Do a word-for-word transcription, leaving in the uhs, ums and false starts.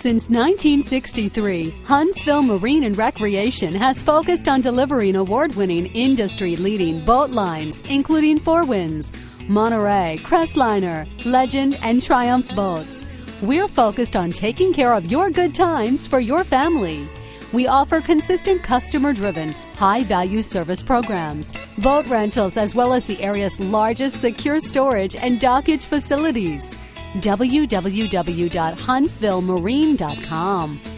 Since nineteen sixty-three, Huntsville Marine and Recreation has focused on delivering award-winning, industry-leading boat lines, including Four Winds, Monterey, Crestliner, Legend, and Triumph boats. We're focused on taking care of your good times for your family. We offer consistent customer-driven, high-value service programs, boat rentals, as well as the area's largest secure storage and dockage facilities. w w w dot huntsville marine dot com